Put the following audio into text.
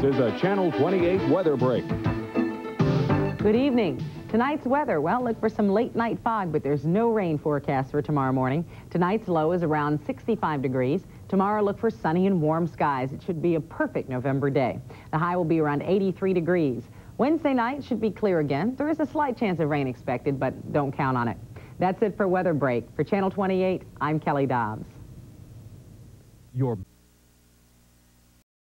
is a Channel 28 weather break. Good evening. Tonight's weather, well, look for some late night fog, but there's no rain forecast for tomorrow morning. Tonight's low is around 65 degrees. Tomorrow, look for sunny and warm skies. It should be a perfect November day. The high will be around 83 degrees. Wednesday night should be clear again. There is a slight chance of rain expected, but don't count on it. That's it for Weather Break. For Channel 28, I'm Kelly Dobbs. Your